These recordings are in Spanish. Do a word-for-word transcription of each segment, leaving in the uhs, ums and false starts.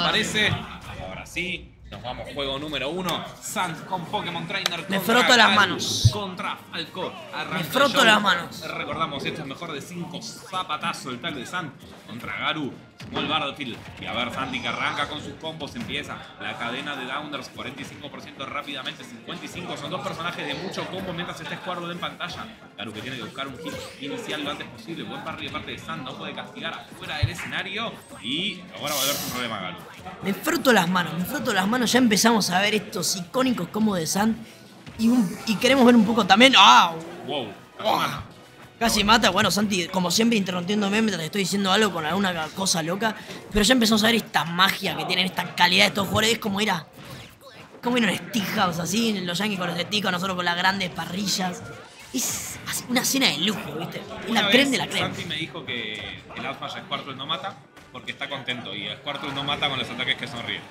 parece. Ahora sí. Nos vamos, juego número uno. Sant con Pokémon Trainer. Me froto las manos. Contra Falco. Me froto las manos. Recordamos, esto es mejor de cinco zapatazos el tal de Sant contra Garu. Small Battlefield. Y a ver, Santi que arranca con sus combos. Empieza la cadena de Downers. cuarenta y cinco por ciento rápidamente. cincuenta y cinco. Son dos personajes de mucho combo mientras está Squirtle en pantalla. Garu que tiene que buscar un hit inicial lo antes posible. Buen parry de parte de Sant. No puede castigar afuera del escenario. Y ahora va a haber un problema, Garu. Me froto las manos, me froto las manos. Ya empezamos a ver estos icónicos combos de Sant. Y, un, y queremos ver un poco también. ¡Ah! Wow. Oh, casi mata. Bueno, Santi, como siempre, interrumpiéndome mientras estoy diciendo algo con alguna cosa loca. Pero ya empezamos a ver esta magia que tienen, esta calidad de estos jugadores. Es como ir a. Como ir a un Steakhouse así, los Yankees con los Steakhouse, nosotros con las grandes parrillas. Es una cena de lujo, ¿viste? Es la crema de la crema. Santi me dijo que el Outflash a Squirtle no mata porque está contento. Y a Squirtle no mata con los ataques que sonríe.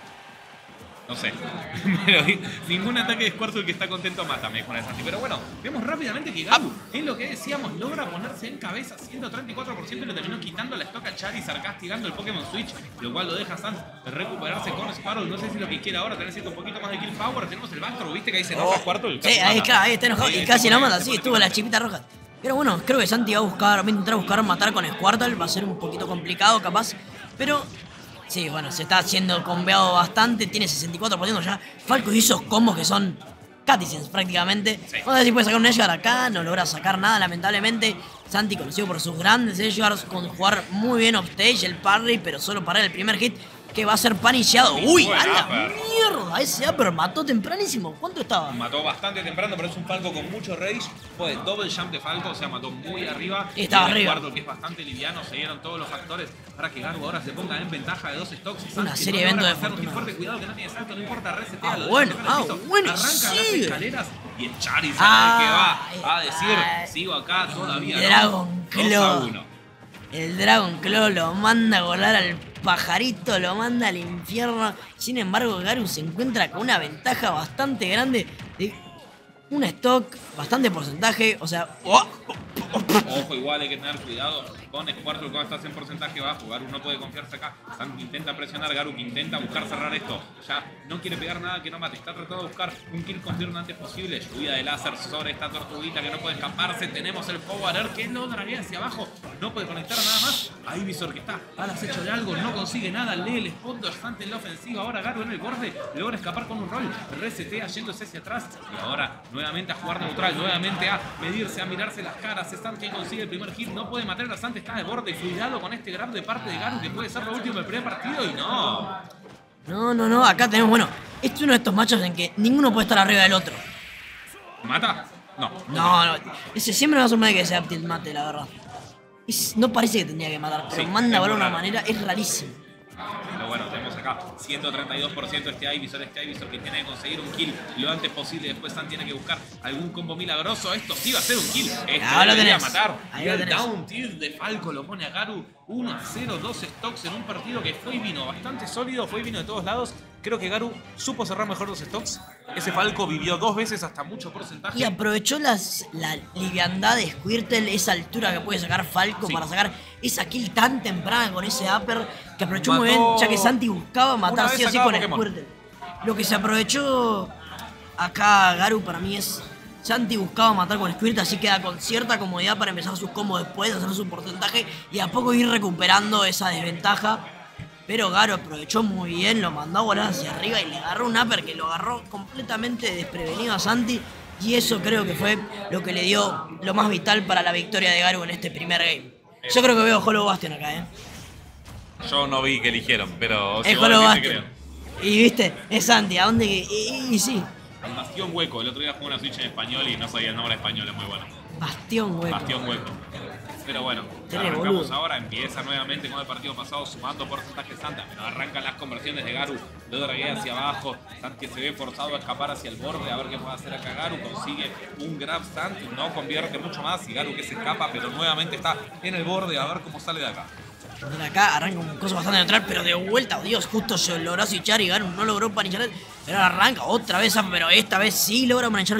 No sé, pero ningún ataque de Squirtle que está contento mata, me dijo Santi. Pero bueno, vemos rápidamente que Garu, es lo que decíamos, logra ponerse en cabeza ciento treinta y cuatro por ciento y lo terminó quitando la stock a Charizard, castigando el Pokémon Switch, lo cual lo deja a Sant recuperarse con Squirtle. No sé si lo que quiere ahora tener un poquito más de kill power. Tenemos el backthrow, viste que ahí se enoja oh, Squirtle. Sí, ahí, claro, ahí está enojado y casi no mata, sí, estuvo la chipita roja. Pero bueno, creo que Santi va a buscar, va a intentar buscar matar con Squirtle, va a ser un poquito complicado capaz, pero... Sí, bueno, se está haciendo combeado bastante, tiene sesenta y cuatro por ciento ya. Falco hizo esos combos que son Caticens prácticamente. Sí. Vamos a ver si puede sacar un Edgeguard acá, no logra sacar nada lamentablemente. Santi conocido por sus grandes Edgeguards, con jugar muy bien offstage, el parry, pero solo para el primer hit que va a ser paniciado. ¡Uy, a la mierda! Ese upper mató tempranísimo. ¿Cuánto estaba? Mató bastante temprano, pero es un Falco con mucho rage. Fue double jump de Falco, o sea, mató muy arriba. Estaba arriba. Squirtle, que es bastante liviano, se dieron todos los factores para que Garu ahora se ponga en ventaja de dos stocks. Una serie de eventos de fortuna. Fuerte, cuidado que no tiene salto, no importa, resetea. Ah, bueno, ah, bueno, arranca sí. las escaleras y el Charizard ah, el que va a decir, ay, sigo acá todavía. Dragon Claw. El Dragon Claw lo manda a volar al pajarito, lo manda al infierno. Sin embargo, Garu se encuentra con una ventaja bastante grande de un stock, bastante porcentaje, o sea... Oh, oh, oh, oh. Ojo, igual hay que tener cuidado con Squirtle cuando estás en porcentaje bajo. Garu no puede confiarse acá. Sant intenta presionar, Garu que intenta buscar cerrar esto. Ya no quiere pegar nada que no mate. Está tratando de buscar un kill confirm lo antes posible. Lluvia de láser sobre esta tortuguita que no puede escaparse. Tenemos el Power que lo draguea hacia abajo. No puede conectar a nada más. Ahí Visor que está al acecho de algo. No consigue nada. Lee el spot bastante en la ofensiva. Ahora Garu en el borde. Logra escapar con un roll. Resetea yéndose hacia atrás. Y ahora nuevamente a jugar neutral. Nuevamente a medirse, a mirarse las caras. Sant quien consigue el primer hit. No puede matar a Sant. Está de borde. Cuidado con este grab de parte de Garu que puede ser lo último del primer partido. Y no. No, no, no. Acá tenemos, bueno, este es uno de estos matches en que ninguno puede estar arriba del otro. ¿Mata? No. No, no. Ese siempre me va a sorprender que sea Aptil mate, la verdad. Es, no parece que tendría que matar, pero sí, manda a volar de una manera, es rarísimo. Pero bueno, tenemos acá ciento treinta y dos por ciento este Ivysaur, este Ivysaur que tiene que conseguir un kill lo antes posible. Después Sant tiene que buscar algún combo milagroso. Esto sí va a ser un kill. Esto ahora debería tenés. matar. Ahí y el tenés. down tilt de Falco lo pone a Garu uno a cero, dos stocks en un partido que fue y vino bastante sólido, fue y vino de todos lados. Creo que Garu supo cerrar mejor los stocks. Ese Falco vivió dos veces hasta mucho porcentaje. Y aprovechó las, la liviandad de Squirtle, esa altura que puede sacar Falco sí. para sacar esa kill tan temprana con ese upper que aprovechó Mató... muy bien, ya que Santi buscaba matar sí o sí con Pokémon. Squirtle. Lo que se aprovechó acá Garu para mí es... Santi buscaba matar con Squirtle, así queda con cierta comodidad para empezar sus combos después, hacer su porcentaje y a poco ir recuperando esa desventaja. Pero Garu aprovechó muy bien, lo mandó a volar hacia arriba y le agarró un upper que lo agarró completamente desprevenido a Santi. Y eso creo que fue lo que le dio lo más vital para la victoria de Garu en este primer game. Yo creo que veo Hollow Bastion acá, ¿eh? Yo no vi que eligieron, pero... Es Hollow Bastion. Y viste, es Santi, ¿a dónde? Y, y, y sí. El Bastión Hueco. El otro día jugué una Switch en español y no sabía el nombre español, es muy bueno. Bastión Hueco. Bastión Hueco. Pero bueno, arrancamos ahora, empieza nuevamente con el partido pasado sumando porcentaje Santa, pero arrancan las conversiones de Garu, lo draguea hacia abajo, Sant que se ve forzado a escapar hacia el borde, a ver qué puede hacer acá Garu, consigue un grab Sant, no convierte mucho más y Garu que se escapa, pero nuevamente está en el borde, a ver cómo sale de acá. De acá arranca un coso bastante neutral, pero de vuelta, oh Dios, justo se logró switchar y Garu no logró panichar, pero ahora arranca otra vez, pero esta vez sí logra manchar el switch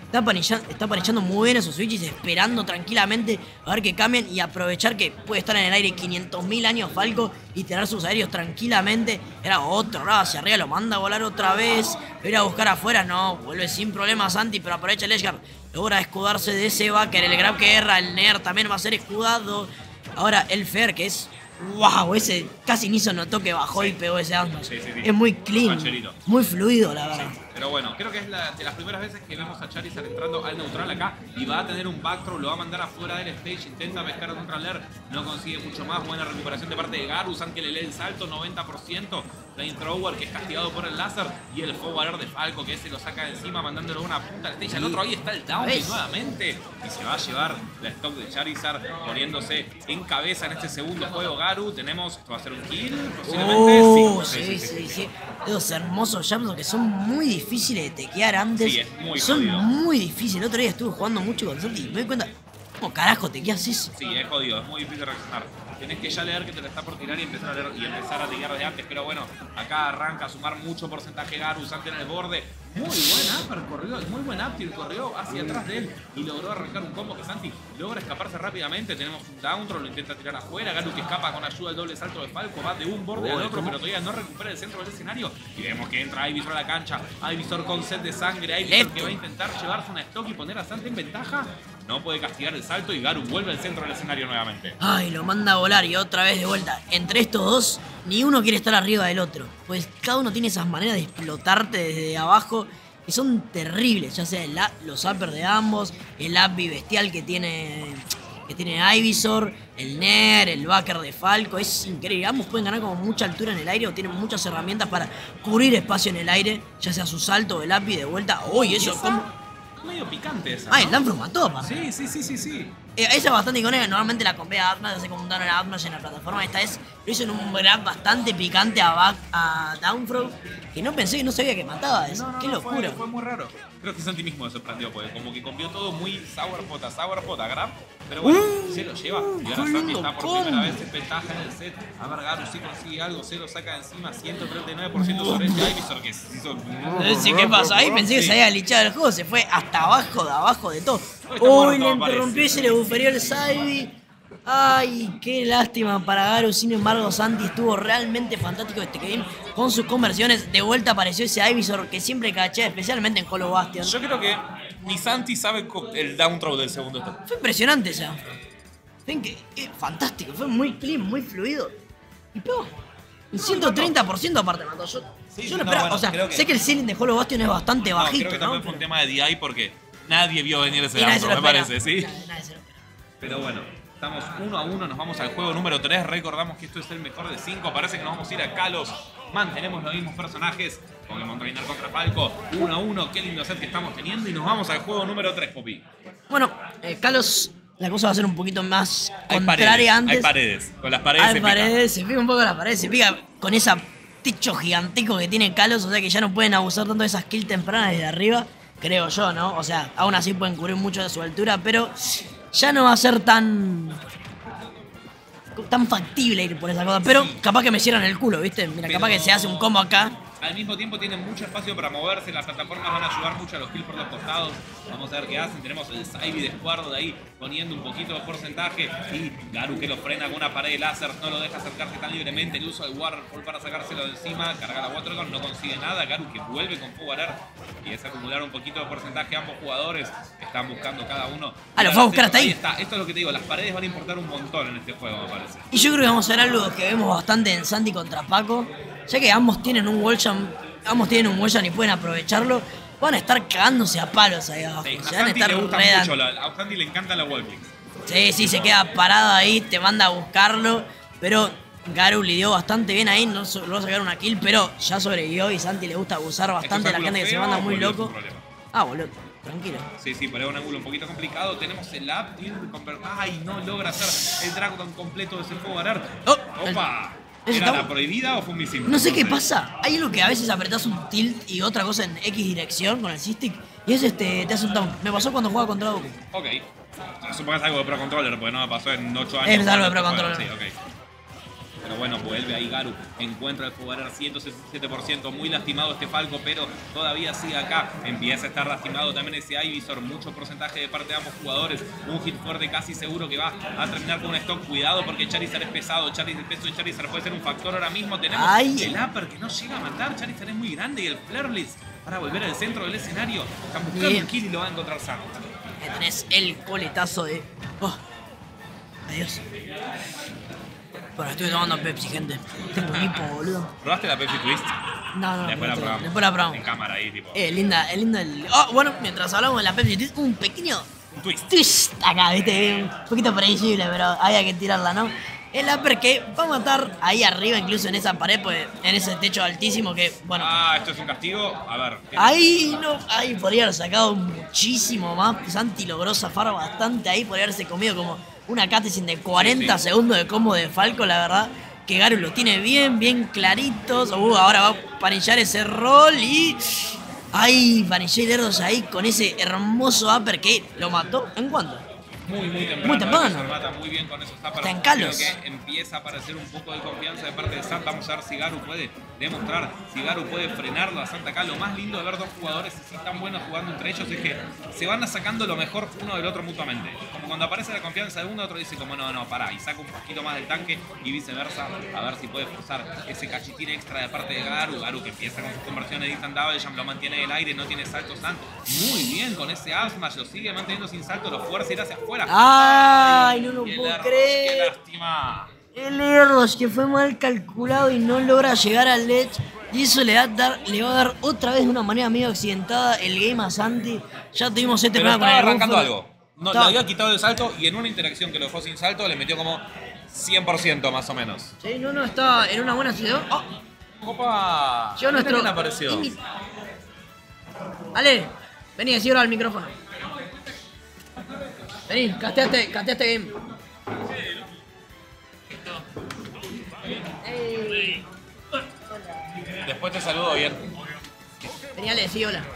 Está panillando, está panillando muy bien esos switches, esperando tranquilamente a ver que cambien y aprovechar que puede estar en el aire quinientos mil años Falco y tener sus aéreos tranquilamente. Era otro, ahora hacia arriba, lo manda a volar otra vez. Lo ir a buscar afuera, no, vuelve sin problemas Santi, pero aprovecha el Edgeguard. Logra escudarse de ese Backer, el grab que erra, el Nair también va a ser escudado. Ahora el Fer, que es... ¡Wow! Ese casi ni se notó que bajó sí. y pegó ese Atmos. Sí, sí, sí. Es muy clean, muy fluido, la verdad. Sí. Pero bueno, creo que es la, de las primeras veces que vemos a Charizard entrando al neutral acá y va a tener un back throw, lo va a mandar afuera del stage, intenta pescar a un Raler, no consigue mucho más, buena recuperación de parte de Garus, aunque le lee el salto, noventa por ciento, Flamethrower que es castigado por el láser y el forwarder de Falco que se lo saca de encima mandándolo a una punta del stage, al otro ahí está el down nuevamente y se va a llevar la stock de Charizard poniéndose en cabeza en este segundo juego. Garu, tenemos, esto va a ser un kill, posiblemente, oh, sí, sí, sí, sí, sí. Esos hermosos jumps que son muy difíciles de tequear antes. Sí, es muy son jodido. muy difíciles. El otro día estuve jugando mucho con Santi y me doy cuenta, ¿cómo carajo tequeas eso? Sí, es jodido, es muy difícil de reaccionar. Tenés que ya leer que te la está por tirar y empezar a leer y empezar a tirar de antes. Pero bueno, acá arranca a sumar mucho porcentaje Garus antes en el borde. Muy buen upper corrió, muy buen up tilt corrió hacia atrás de él y logró arrancar un combo que Santi logra escaparse rápidamente. Tenemos un down throw, lo intenta tirar afuera. Garus que escapa con ayuda del doble salto de Falco, va de un borde al otro, pero todavía no recupera el centro del escenario. Y vemos que entra Ivysaur a la cancha. Ivysaur con set de sangre. Ivysaur que va a intentar llevarse una stock y poner a Santi en ventaja. No puede castigar el salto y Garu vuelve al centro del escenario nuevamente. Ay, lo manda a volar y otra vez de vuelta. Entre estos dos, ni uno quiere estar arriba del otro. Pues cada uno tiene esas maneras de explotarte desde abajo que son terribles. Ya sea el, los uppers de ambos, el up bestial que tiene, que tiene Ivysaur, el Nair, el backer de Falco. Es increíble. Ambos pueden ganar como mucha altura en el aire o tienen muchas herramientas para cubrir espacio en el aire. Ya sea su salto o el up y de vuelta. Uy, eso es como... medio picante esa, Ah, ¿no? el Lanfro mató, papá. Sí, sí, sí, sí, sí. Eh, esa es bastante icónica. Normalmente la compea Atmas, hace como un down a Atmas en la plataforma. Esta es, lo hizo en un grab bastante picante a, back, a Downthrow. Que no pensé, que no sabía que mataba eso. No, no, Qué no, locura. Fue, fue muy raro. Creo que Santi mismo me sorprendió, porque como que comió todo muy sourpot a sourpot a grab. Pero bueno, uh, se lo lleva. Y ahora Santi está por combo. Primera vez en ventaja en el set. A ver, Garu si consigue algo, se lo saca de encima. ciento treinta y nueve por ciento sobre este Ivysaur que se hizo... Sí, ¿qué pasó? Ahí pensé que se había lichado el juego. Se fue hasta abajo, de abajo de todo. Uy, le interrumpió y se le buferió el Salvi. Ay, qué lástima para Garu. Sin embargo, Santi estuvo realmente fantástico este game con sus conversiones. De vuelta apareció ese Ivysaur que siempre cachea, especialmente en Hollow Bastion. Yo creo que ni Santi sabe el down throw del segundo stop. Fue impresionante ese down throw. Fue que, eh, fantástico, fue muy clean, muy fluido. Y pegó. Un ciento treinta por ciento aparte mató. Yo, sí, yo no, no esperaba. bueno, o sea, que... sé que el ceiling de Hollow Bastion es bastante no, bajito. Creo que también ¿no? fue un tema de D I porque nadie vio venir ese y down nadie throw, se lo me espera. parece, ¿sí? Nadie, nadie se lo espera. Pero bueno, estamos uno a uno, nos vamos al juego número tres. Recordamos que esto es el mejor de cinco. Parece que nos vamos a ir a Kalos. Mantenemos los mismos personajes. Pokémon Trainer contra Falco. uno a uno, qué lindo set que estamos teniendo. Y nos vamos al juego número tres, Poppy. Bueno, eh, Kalos, la cosa va a ser un poquito más hay contraria paredes, antes. Hay paredes. Con las paredes hay se paredes, pica. Se pica un poco las paredes. Se pica con esa techo gigantico que tiene Kalos. O sea que ya no pueden abusar tanto de esas kills tempranas desde arriba. Creo yo, ¿no? O sea, aún así pueden cubrir mucho de su altura, pero ya no va a ser tan tan factible ir por esa cosa. Pero sí, capaz que me cierran el culo, ¿viste? Mira, pero... capaz que se hace un combo acá. Al mismo tiempo tienen mucho espacio para moverse, las plataformas van a ayudar mucho a los kills por los costados. Vamos a ver qué hacen. Tenemos el Ivy de Squardo de ahí poniendo un poquito de porcentaje. Y Garu que lo frena con una pared de láser, no lo deja acercarse tan libremente. El uso del Waterfall para sacárselo de encima. Carga la Watergun, no consigue nada. Garu que vuelve con Forward y es acumular un poquito de porcentaje. Ambos jugadores están buscando cada uno. Ah, lo fue a buscar hasta ahí. Ahí está. Esto es lo que te digo, las paredes van a importar un montón en este juego, me parece. Y yo creo que vamos a ver algo que vemos bastante en Santi contra Paco. Ya que ambos tienen un wall jump, ambos tienen un wall jump y pueden aprovecharlo, van a estar cagándose a palos ahí abajo. Sí, se a van a Santi estar le gusta redan... mucho, la, a Santi le encanta la wall kicks. Sí, sí, se queda parado ahí, te manda a buscarlo, pero Garu lidió bastante bien ahí, no logró sacar una kill, pero ya sobrevivió y Santi le gusta abusar bastante de la gente que se manda muy loco. Ah, boludo, tranquilo. Sí, sí, pero es un ángulo un poquito complicado. Tenemos el up, ay, no logra hacer el Dragon completo de ese fuego arar. Oh, ¡Opa! el... ¿Era está... la prohibida o fue un misil? No sé qué pasa. Hay algo que a veces apretás un tilt y otra cosa en X dirección con el C-Stick y es este, te hace un down. Me pasó cuando jugaba contra Goku. Ok. Supongo que es algo de Pro Controller, porque no me pasó en ocho años. Es algo de Pro Controller. Sí, ok. Pero bueno, vuelve ahí Garu, encuentra el jugador ciento sesenta y siete por ciento, muy lastimado este Falco, pero todavía sigue acá. Empieza a estar lastimado también ese Ivysaur, mucho porcentaje de parte de ambos jugadores. Un hit fuerte casi seguro que va a terminar con un stock. Cuidado porque Charizard es pesado, Charizard, el peso de Charizard puede ser un factor ahora mismo. Tenemos Ay. el upper que no llega a matar, Charizard es muy grande y el Flareblitz para volver al centro del escenario. Están buscando Bien. un kill y lo va a encontrar sano. Ahí tenés el coletazo de... Oh. Adiós. Bueno, estoy tomando Pepsi, gente. Tengo un hipo, boludo. ¿Probaste la Pepsi Twist? No, no, Después la no, probamos. después la probamos. En cámara ahí, tipo. Eh, linda, es linda el... Oh, bueno, mientras hablamos de la Pepsi, Twist, un pequeño Un twist. twist acá, viste, un poquito previsible, pero había que tirarla, ¿no? El upper que va a matar ahí arriba, incluso en esa pared, pues, en ese techo altísimo que, bueno... Ah, esto es un castigo. A ver. ¿qué- Ahí no, ahí podría haber sacado muchísimo más. Santi logró zafar bastante ahí, podría haberse comido como una cutscene de cuarenta Sí, sí. segundos de combo de Falco, la verdad. Que Garu lo tiene bien, bien claritos. Uh, ahora va a panillar ese rol y... Ay, panillé dedos ahí con ese hermoso upper que lo mató. ¿En cuánto? Muy, muy temprano. Muy temprano. Se mata muy bien con esos tapas. Está en calos. Creo que empieza a aparecer un poco de confianza de parte de Santa. Vamos a ver si Garu puede demostrar, si Garu puede frenarlo a Santa acá. Lo más lindo de ver dos jugadores así tan buenos jugando entre ellos es que se van sacando lo mejor uno del otro mutuamente. Como cuando aparece la confianza de uno, otro dice como no, no, pará, y saca un poquito más del tanque y viceversa. A ver si puede forzar ese cachitín extra de parte de Garu. Garu que empieza con sus conversiones de Instant Double Jump, lo mantiene en el aire, no tiene salto Santo. Muy bien con ese Asmash, lo sigue manteniendo sin salto, lo fuerza a ir hacia afuera. Ay, no lo Y el puedo Erros, creer. ¡Qué lástima! El Erros que fue mal calculado y no logra llegar al Ledge. Y eso le va a dar, le va a dar otra vez de una manera medio accidentada el game a Santi. Ya tuvimos este Pero problema con estaba el arrancando buffer. algo. No, Estaba- le había quitado el salto y en una interacción que lo dejó sin salto le metió como cien por ciento más o menos. Sí, no, no, estaba en una buena situación. Oh, ¡Opa! llegó Mira nuestro... quién apareció. Imi- Ale, vení, decí ahora al micrófono. Vení, casteaste, casteaste game. Ey. Después te saludo bien. Vení, Ale, decí hola.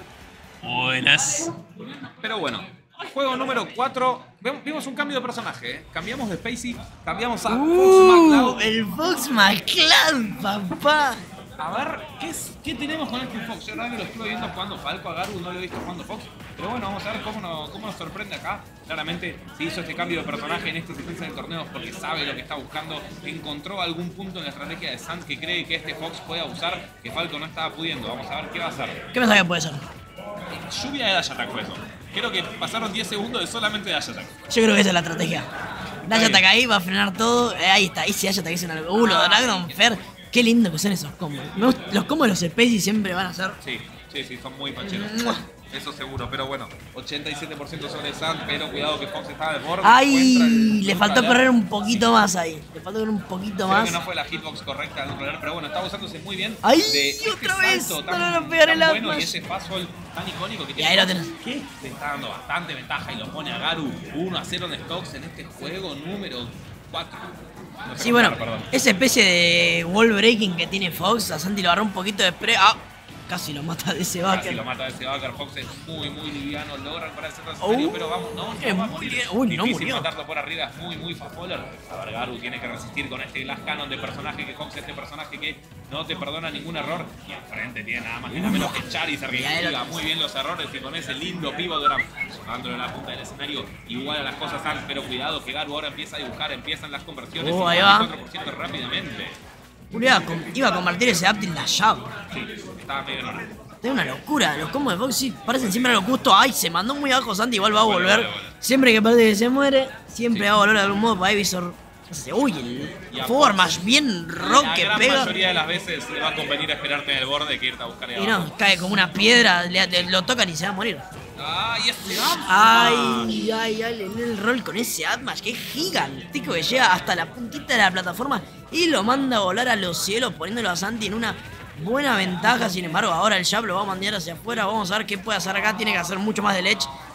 Buenas. Pero bueno, juego número cuatro. Vimos un cambio de personaje. ¿eh? Cambiamos de Spacey, cambiamos a Fox Uh, McCloud. el Fox McCloud, papá. A ver, ¿qué, es- ¿qué tenemos con este Fox? Yo la verdad que lo estuve viendo jugando Falco a Garu, no lo he visto jugando Fox. Pero bueno, vamos a ver cómo nos, cómo nos sorprende acá. Claramente se hizo este cambio de personaje en esta secuencia de torneos porque sabe lo que está buscando. Encontró algún punto en la estrategia de Sand que cree que este Fox puede abusar, que Falco no estaba pudiendo. Vamos a ver qué va a hacer. ¿Qué pensás que puede ser? Lluvia de Dash Attack fue eso. Creo que pasaron diez segundos de solamente Dash Attack. Yo creo que esa es la estrategia. Dash Attack ahí va a frenar todo. Eh, ahí está, ahí sí Dash Attack es una locura. Uh, lo de Dragon Fair. Qué lindo que son esos combos. Me gust- Los combos de los Spacey siempre van a ser... Sí, sí, sí, son muy pancheros. ¡Mua! Eso seguro, pero bueno, ochenta y siete por ciento sobre Sand, pero cuidado que Fox estaba de borde. Ay, encuentra el le Ultra faltó Alert. correr un poquito más ahí. Le faltó correr un poquito Creo más. que no fue la hitbox correcta al correr, pero bueno, estaba usándose muy bien. ¡Ay, de este otra vez! salto No tan, lo pegar tan el bueno Atlas. y ese fastball tan icónico que Y tiene. ahí lo Fox, tenés. que le está dando bastante ventaja y lo pone a Garu uno a cero en stocks en este juego número cuatro. No sé Sí, contar, bueno, perdón. esa especie de wall breaking que tiene Fox, a Santi lo agarró un poquito de spray. Ah, casi lo mata de ese Casi backer. lo mata ese Backer. Fox es muy, muy liviano. Logra recuperar ese escenario, Uh, pero vamos, no, es no va a muy morir. bien. Uy, no Difícil murió. matarlo por arriba, es muy, muy fastballer. A ver, Garu tiene que resistir con este Glass Cannon de personaje que Fox, este personaje que no te perdona ningún error. Y enfrente tiene nada más y nada menos que Charizard, que Y ahí lo investiga tenés. muy bien los errores y con ese lindo pivot drum sonándolo en la punta del escenario. Igual a las cosas están, pero cuidado que Garu ahora empieza a dibujar, empiezan las conversiones. Uh, ahí va. cincuenta y cuatro por ciento rápidamente. Uno iba a, con- iba a convertir ese Aptil en la llave. Sí, estaba medio en hora. Es una locura, los combos de Fox sí parecen siempre a lo justo. Ay, se mandó muy abajo Santi, igual va a Vale, volver. vale, vale. Siempre que parece que se muere, siempre Sí. va a volver de algún modo para Ivysaur. Uy, el Y a forward Fox, más bien rock La que gran pega. mayoría de las veces le va a convenir esperarte en el borde que irte a buscar ahí Y abajo. no, cae como una piedra, le- le- lo tocan y se va a morir. ¡Ay, este Atlas! Ay, ay, ay, el, el rol con ese Atmash que es gigantico que llega hasta la puntita de la plataforma y lo manda a volar a los cielos poniéndolo a Santi en una buena ventaja. Sin embargo, ahora el jab lo va a mandar hacia afuera. Vamos a ver qué puede hacer acá. Tiene que hacer mucho más del edge.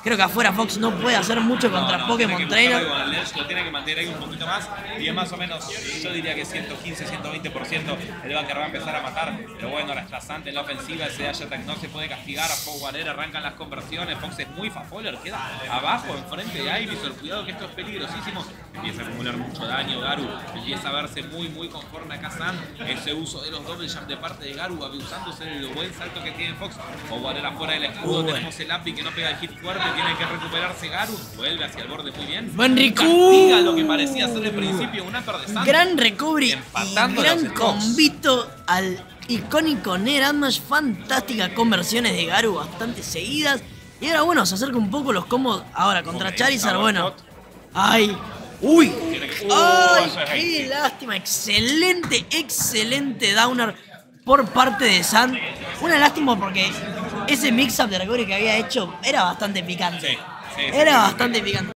Creo que afuera Fox no puede hacer mucho contra no, no, tiene que Pokémon buscar Trainer. algo con el Ledge, lo tiene que mantener ahí un poquito más y es más o menos, yo diría que ciento quince, ciento veinte por ciento el Backer va a empezar a matar, pero bueno, ahora está Sante en la ofensiva, ese Dash Attack no se puede castigar, a Fox Warrior arrancan las conversiones, Fox es muy fafoler, queda abajo enfrente de Ivysaur, cuidado que esto es peligrosísimo, empieza a acumular mucho daño Garu, empieza a verse muy muy conforme acá Sam, ese uso de los double jump de parte de Garu, abusándose del buen salto que tiene Fox, Fox Warrior afuera del escudo, Uh, tenemos el Api que no pega el hit fuerte, tiene que recuperarse Garu, vuelve hacia el borde muy bien. Buen Castiga Riku. lo que parecía ser el principio un upper de Sante. Gran recovery y Empatando gran los stocks. convito al icónico Nair Admash. Fantásticas conversiones de Garu bastante seguidas. Y ahora bueno, se acerca un poco los combos. Ahora contra Ok, Charizard, Tower bueno. Shot. Ay. Uy. Tiene que- Uh, Ay, eso es qué hate. lástima. Excelente, excelente downer por parte de Sand. Una lástima porque ese mix-up de recovery que había hecho era bastante picante. Sí, sí, sí, Era sí, sí. bastante picante.